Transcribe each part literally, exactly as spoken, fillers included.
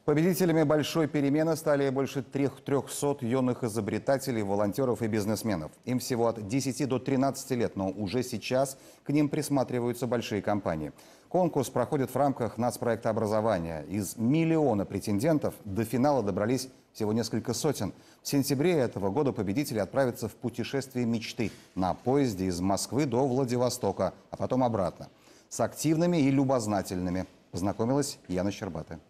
Победителями большой перемены стали больше трехсот юных изобретателей, волонтеров и бизнесменов. Им всего от десяти до тринадцати лет, но уже сейчас к ним присматриваются большие компании. Конкурс проходит в рамках нацпроекта образования. Из миллиона претендентов до финала добрались всего несколько сотен. В сентябре этого года победители отправятся в путешествие мечты на поезде из Москвы до Владивостока, а потом обратно. С активными и любознательными познакомилась Яна Щербатая.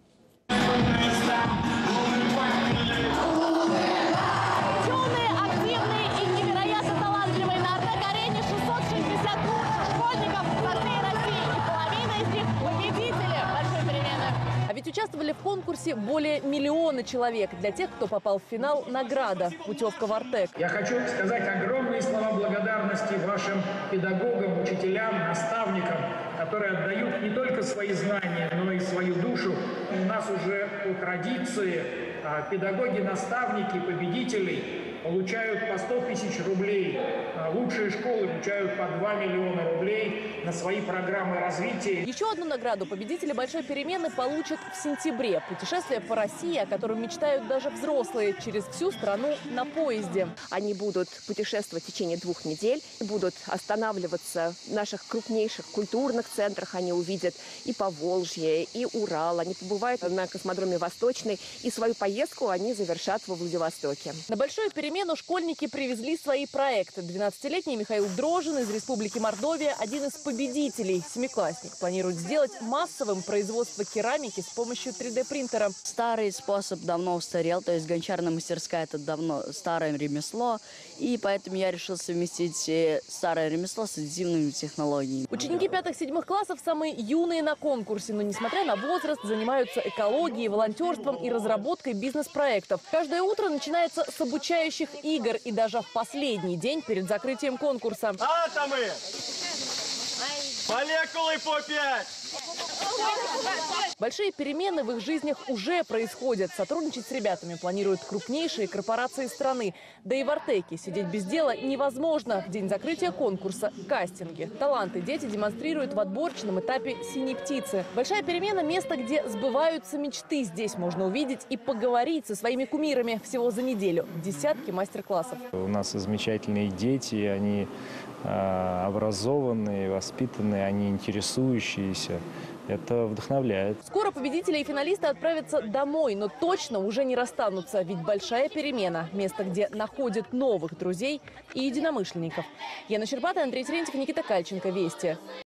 Юные, активные и невероятно талантливые. На Артек-арене шестьсот шестьдесят лучших школьников со всей России. И половина из них победители большой перемены. А ведь участвовали в конкурсе более миллиона человек. Для тех, кто попал в финал, награда – путевка в Артек. Я хочу сказать огромные слова благодарности вашим педагогам, учителям, наставникам, которые отдают не только свои знания, но и свою душу. У нас уже по традиции педагоги, наставники, победителей получают по сто тысяч рублей. Лучшие школы получают по два миллиона рублей на свои программы развития. Еще одну награду победители большой перемены получат в сентябре. Путешествие по России, о котором мечтают даже взрослые, через всю страну на поезде. Они будут путешествовать в течение двух недель, будут останавливаться в наших крупнейших культурных центрах. Они увидят и Поволжье, и Урал. Они побывают на космодроме Восточный. И свою поездку они завершат во Владивостоке. На большую перемену школьники привезли свои проекты. двенадцатилетний Михаил Дрожин из Республики Мордовия – один из победителей. Семиклассник планирует сделать массовым производство керамики с помощью три дэ принтера. Старый способ давно устарел, то есть гончарная мастерская – это давно старое ремесло. И поэтому я решил совместить старое ремесло с аддитивными технологиями. Ученики пятых-седьмых классов самые юные на конкурсе, но несмотря на возраст, занимаются экологией, волонтерством и разработкой бизнес-проектов. Каждое утро начинается с обучающих игр и даже в последний день перед закрытием конкурса. Атомы! Молекулы по пять! Большие перемены в их жизнях уже происходят. Сотрудничать с ребятами планируют крупнейшие корпорации страны. Да и в Артеке сидеть без дела невозможно. В день закрытия конкурса – кастинги. Таланты дети демонстрируют в отборочном этапе «Синей птицы». Большая перемена – место, где сбываются мечты. Здесь можно увидеть и поговорить со своими кумирами. Всего за неделю десятки мастер-классов. У нас замечательные дети, они образованные, воспитанные, они интересующиеся. Это вдохновляет. Скоро победители и финалисты отправятся домой, но точно уже не расстанутся. Ведь большая перемена – место, где находят новых друзей и единомышленников. Яна Щербатая, Андрей Терентьев, Никита Кальченко. Вести.